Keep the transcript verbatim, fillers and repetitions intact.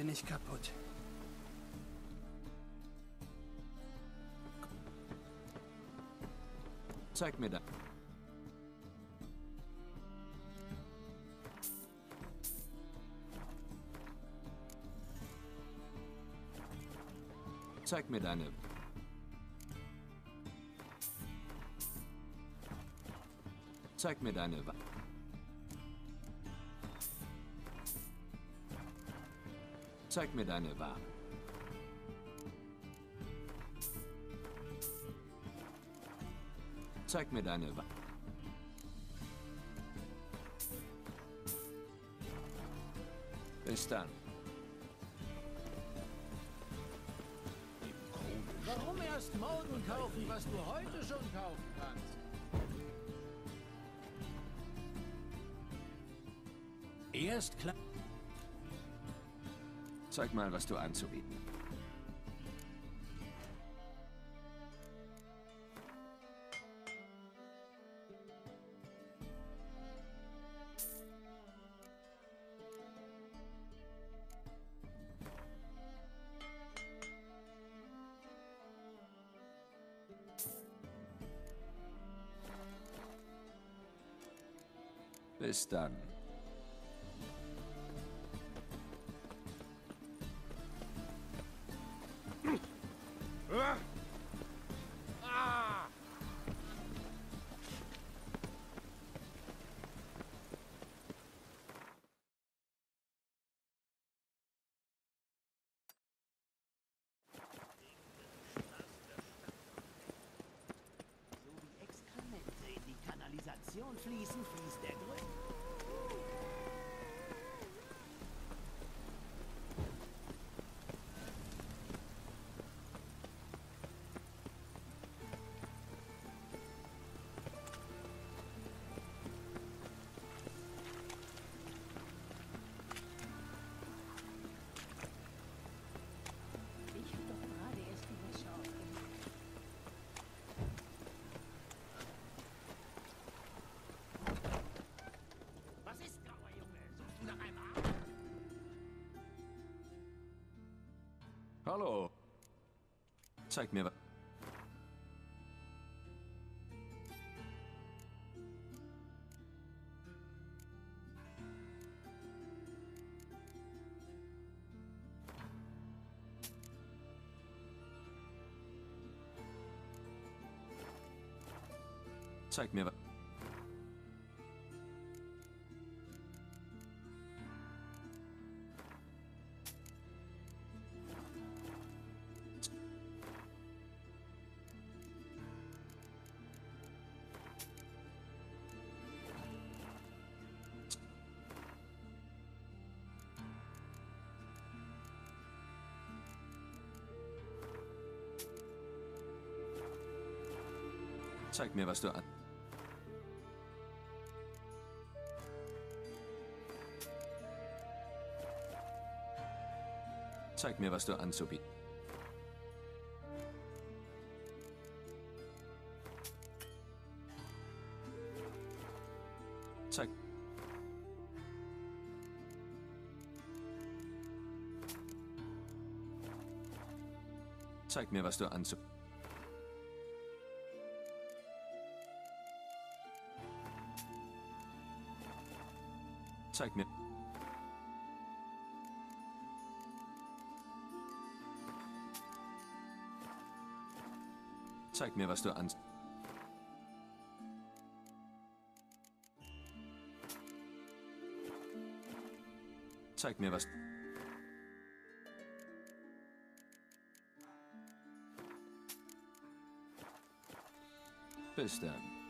bin ich kaputt. Zeig mir das. Zeig mir deine... Zeig mir deine... Wa Zeig mir deine Ware. Zeig mir deine Ware. Bis dann. Warum erst morgen kaufen, was du heute schon kaufen kannst? Erst klar. Zeig mal, was du anzubieten. Bis dann. Exkremente in die Kanalisation fließen, fließt der Grund. Ich habe doch gerade erst die Wäsche aufgehängt. Was ist, grauer Junge? Suchst du nach einem Arm? Hallo. Zeig mir was. Zeig mir was. Zeig mir, was du an... Zeig mir, was du anzubieten. Zeig... Zeig mir, was du anzu... Zeig mir... Zeig mir, was du an... Zeig mir, was... Bis dann.